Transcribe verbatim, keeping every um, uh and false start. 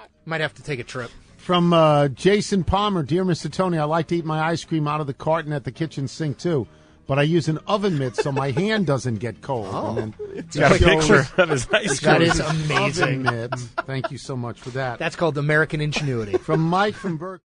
Might have to take a trip. From uh, Jason Palmer, dear Mister Tony, I like to eat my ice cream out of the carton at the kitchen sink, too. But I use an oven mitt so my hand doesn't get cold. Oh. And then It's got a picture of his ice cream. That is amazing. Oven mitt. Thank you so much for that. That's called American ingenuity. From Mike from Berkeley.